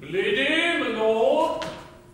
Lady, my lord.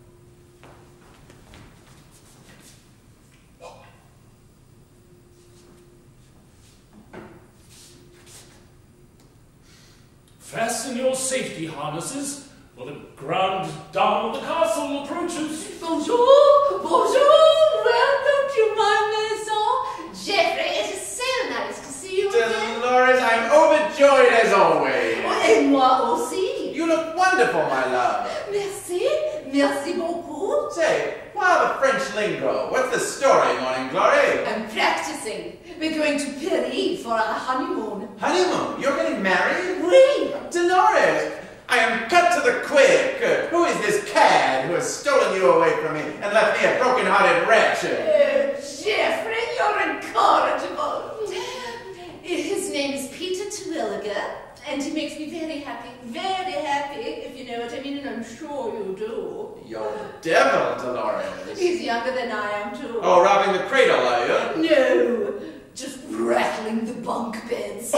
Fasten your safety harnesses, for the grand dame of the castle approaches. Bonjour, bonjour, welcome to my maison. Geoffrey, it is so nice to see you again. Dolores, I'm overjoyed as always. Et moi aussi. You look wonderful, my love. Merci, merci beaucoup. Say, why the French lingo? What's the story, Morning Glory? I'm practicing. We're going to Paris for our honeymoon. Honeymoon? You're getting married? Oui. Dolores, I am cut to the quick. Who is this cad who has stolen you away from me and left me a broken-hearted wretch? Geoffrey, you're incorrigible. His name is Peter Terwilliger, and he makes me very happy, if you know what I mean, and I'm sure you do. You're the devil, Dolores. He's younger than I am, too. Oh, robbing the cradle, are you? No, just rattling the bunk beds.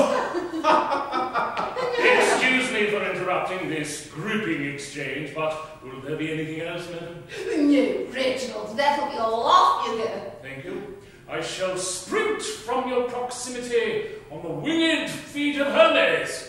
Excuse me for interrupting this grouping exchange, but will there be anything else, madam? No, Reginald, that'll be a lot, you know. Thank you. I shall sprint from your proximity on the winged feet of Hermes.